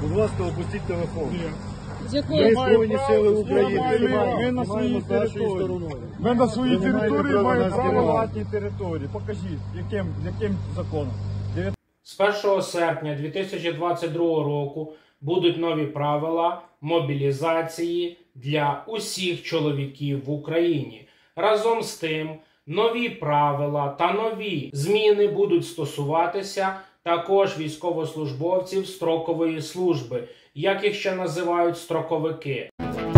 Будь ласка, опустіть телефон. З Ми якої Збройні Сили України. Ми на своїй території. Ми на своїй Ви не маєте території права маємо нас право знімати. на власній території. Покажіть, яким законом? З 1 серпня 2022 року будуть нові правила мобілізації для усіх чоловіків в Україні. Разом з тим, нові правила та нові зміни будуть стосуватися також військовослужбовців строкової служби, як їх ще називають строковики.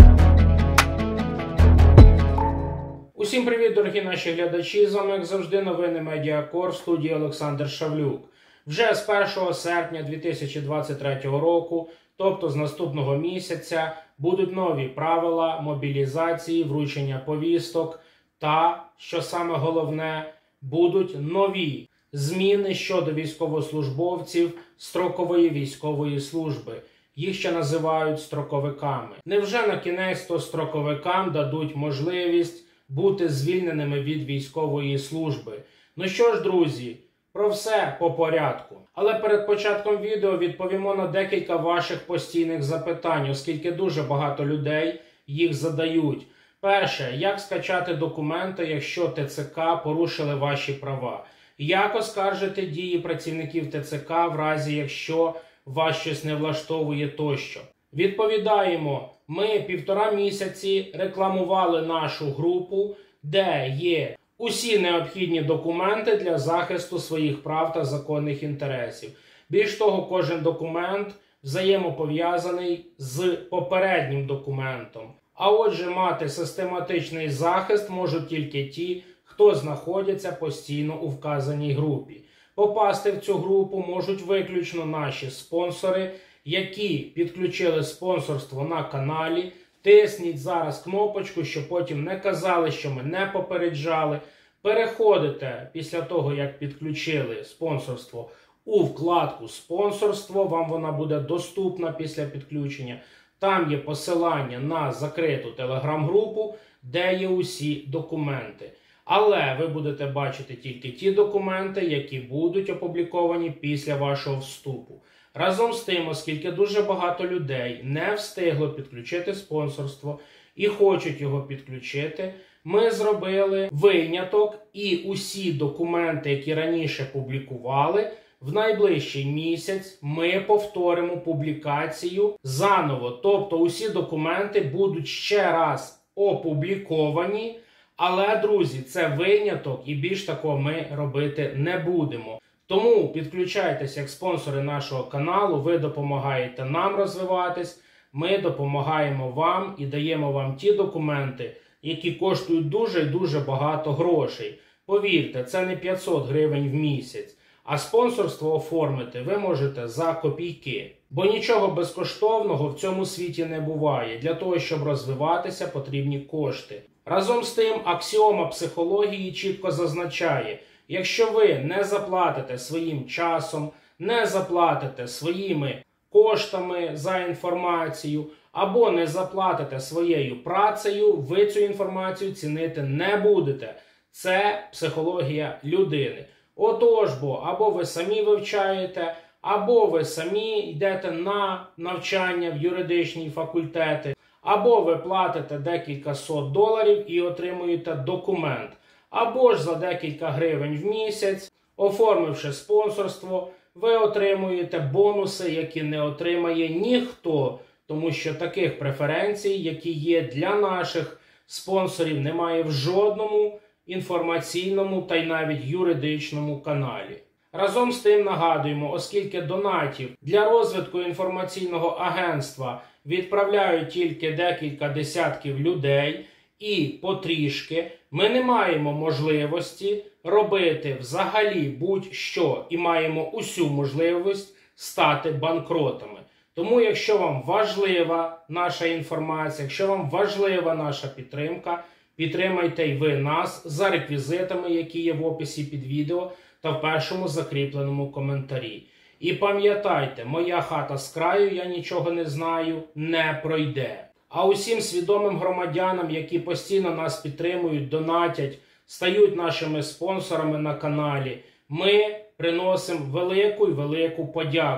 Усім привіт, дорогі наші глядачі! З вами, як завжди, новини Медіакор в студії Олександр Шавлюк. Вже з 1 серпня 2023 року, тобто з наступного місяця, будуть нові правила мобілізації, вручення повісток та, що саме головне, будуть нові зміни щодо військовослужбовців строкової військової служби. Їх ще називають строковиками. Невже на кінець-то строковикам дадуть можливість бути звільненими від військової служби? Ну що ж, друзі, про все по порядку. Але перед початком відео відповімо на декілька ваших постійних запитань, оскільки дуже багато людей їх задають. Перше, як скачати документи, якщо ТЦК порушили ваші права? Як оскаржити дії працівників ТЦК в разі, якщо вас щось не влаштовує тощо? Відповідаємо, ми 1,5 місяці рекламували нашу групу, де є усі необхідні документи для захисту своїх прав та законних інтересів. Більш того, кожен документ взаємопов'язаний з попереднім документом. А отже, мати систематичний захист можуть тільки ті, хто знаходяться постійно у вказаній групі. Попасти в цю групу можуть виключно наші спонсори, які підключили спонсорство на каналі. Тисніть зараз кнопочку, щоб потім не казали, що ми не попереджали. Переходите після того, як підключили спонсорство, у вкладку «Спонсорство». Вам вона буде доступна після підключення. Там є посилання на закриту телеграм-групу, де є усі документи. Але ви будете бачити тільки ті документи, які будуть опубліковані після вашого вступу. Разом з тим, оскільки дуже багато людей не встигло підключити спонсорство і хочуть його підключити, ми зробили виняток і усі документи, які раніше публікували, в найближчий місяць ми повторимо публікацію заново. Тобто усі документи будуть ще раз опубліковані, але, друзі, це виняток і більш такого ми робити не будемо. Тому підключайтеся як спонсори нашого каналу, ви допомагаєте нам розвиватись, ми допомагаємо вам і даємо вам ті документи, які коштують дуже і дуже багато грошей. Повірте, це не 500 гривень в місяць, а спонсорство оформити ви можете за копійки. Бо нічого безкоштовного в цьому світі не буває. Для того, щоб розвиватися, потрібні кошти. Разом з тим, аксіома психології чітко зазначає, якщо ви не заплатите своїм часом, не заплатите своїми коштами за інформацію, або не заплатите своєю працею, ви цю інформацію цінити не будете. Це психологія людини. Отож, або ви самі вивчаєте, або ви самі йдете на навчання в юридичні факультети, або ви платите декілька сот доларів і отримуєте документ. Або ж за декілька гривень в місяць, оформивши спонсорство, ви отримуєте бонуси, які не отримає ніхто. Тому що таких преференцій, які є для наших спонсорів, немає в жодному інформаційному та й навіть юридичному каналі. Разом з тим нагадуємо, оскільки донатів для розвитку інформаційного агентства відправляють тільки декілька десятків людей і потрішки, ми не маємо можливості робити взагалі будь-що і маємо усю можливість стати банкротами. Тому, якщо вам важлива наша інформація, якщо вам важлива наша підтримка, підтримайте й ви нас за реквізитами, які є в описі під відео та в першому закріпленому коментарі. І пам'ятайте, моя хата з краю, я нічого не знаю, не пройде. А усім свідомим громадянам, які постійно нас підтримують, донатять, стають нашими спонсорами на каналі, ми приносимо велику подяку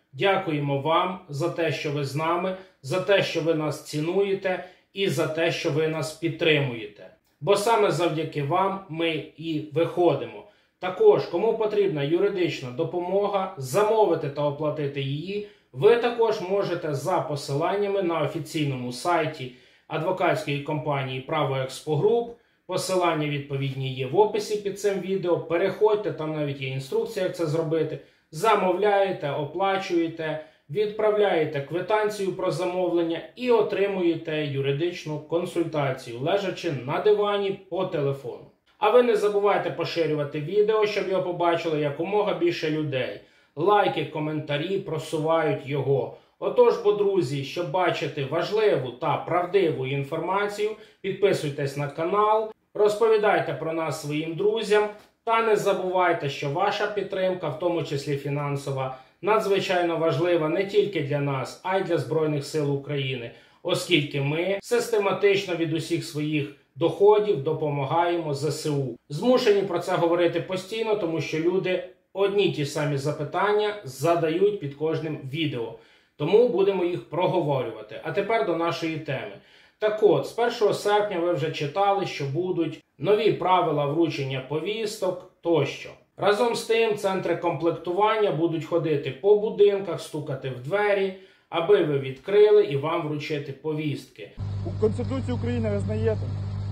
Дякуємо вам за те, що ви з нами, за те, що ви нас цінуєте і за те, що ви нас підтримуєте. Бо саме завдяки вам ми і виходимо. Також, кому потрібна юридична допомога, замовити та оплатити її, ви також можете за посиланнями на офіційному сайті адвокатської компанії «Право Експо Груп». Посилання відповідні є в описі під цим відео. Переходьте, там навіть є інструкція, як це зробити. Замовляєте, оплачуєте, відправляєте квитанцію про замовлення і отримуєте юридичну консультацію, лежачи на дивані по телефону. А ви не забувайте поширювати відео, щоб його побачили якомога більше людей. Лайки, коментарі просувають його. Отож, бо, друзі, щоб бачити важливу та правдиву інформацію, підписуйтесь на канал, розповідайте про нас своїм друзям та не забувайте, що ваша підтримка, в тому числі фінансова, надзвичайно важлива не тільки для нас, а й для Збройних сил України, оскільки ми систематично від усіх своїх доходів допомагаємо ЗСУ. Змушені про це говорити постійно, тому що люди одні ті самі запитання задають під кожним відео. Тому будемо їх проговорювати. А тепер до нашої теми. Так от, з 1 серпня ви вже читали, що будуть нові правила вручення повісток тощо. Разом з тим, центри комплектування будуть ходити по будинках, стукати в двері, аби ви відкрили і вам вручити повістки. У Конституцію України визнаєте?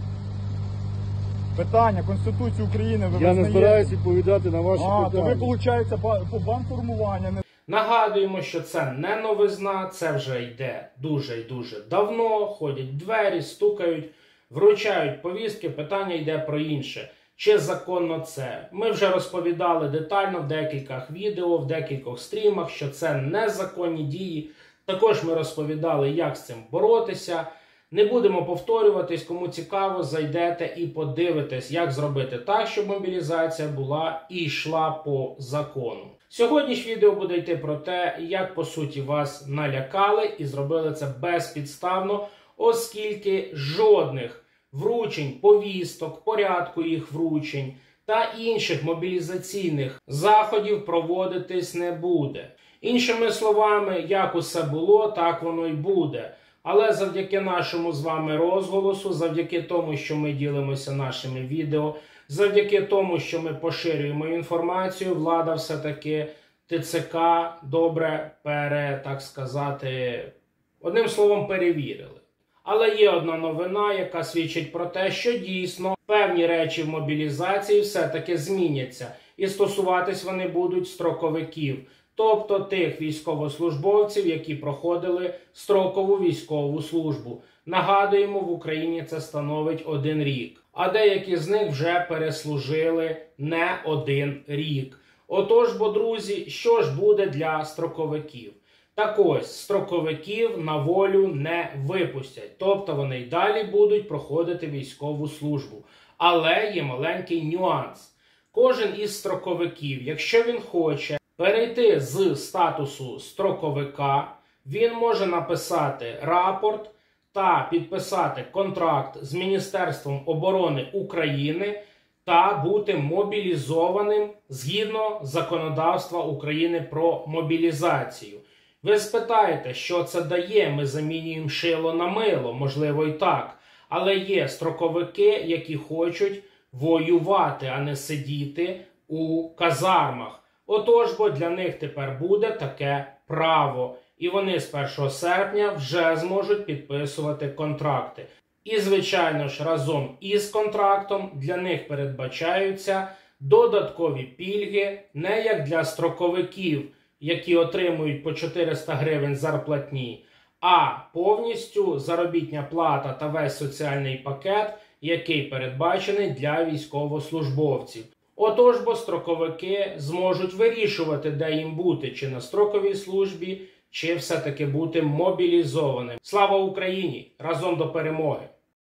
Питання, Конституцію України ви Я визнаєте? не збираюся відповідати на ваші То питання. ви, виходить, по банформування не... Нагадуємо, що це не новизна, це вже йде дуже і дуже давно, ходять в двері, стукають, вручають повістки, питання йде про інше. Чи законно це? Ми вже розповідали детально в декількох відео, в декількох стрімах, що це незаконні дії. Також ми розповідали, як з цим боротися. Не будемо повторюватись, кому цікаво, зайдете і подивитесь, як зробити так, щоб мобілізація була і йшла по закону. Сьогодні ж відео буде йти про те, як по суті вас налякали і зробили це безпідставно, оскільки жодних вручень, повісток, порядку їх вручень та інших мобілізаційних заходів проводитись не буде. Іншими словами, як усе було, так воно й буде. Але завдяки нашому з вами розголосу, завдяки тому, що ми ділимося нашими відео, завдяки тому, що ми поширюємо інформацію, влада все-таки ТЦК добре одним словом, перевірили. Але є одна новина, яка свідчить про те, що дійсно певні речі в мобілізації все-таки зміняться. І стосуватись вони будуть строковиків. Тобто тих військовослужбовців, які проходили строкову військову службу. Нагадуємо, в Україні це становить 1 рік. А деякі з них вже переслужили не 1 рік. Отож, бо, друзі, що ж буде для строковиків? Так ось, строковиків на волю не випустять. Тобто вони й далі будуть проходити військову службу. Але є маленький нюанс. Кожен із строковиків, якщо він хоче перейти з статусу строковика, він може написати рапорт та підписати контракт з Міністерством оборони України та бути мобілізованим згідно законодавства України про мобілізацію. Ви спитаєте, що це дає? Ми замінюємо шило на мило, можливо і так. Але є строковики, які хочуть воювати, а не сидіти у казармах. Отож, бо для них тепер буде таке право. І вони з 1 серпня вже зможуть підписувати контракти. І, звичайно ж, разом із контрактом для них передбачаються додаткові пільги, не як для строковиків, які отримують по 400 гривень зарплатні, а повністю заробітня плата та весь соціальний пакет, який передбачений для військовослужбовців. Отож, бо строковики зможуть вирішувати, де їм бути, чи на строковій службі, чи все-таки бути мобілізованим. Слава Україні! Разом до перемоги!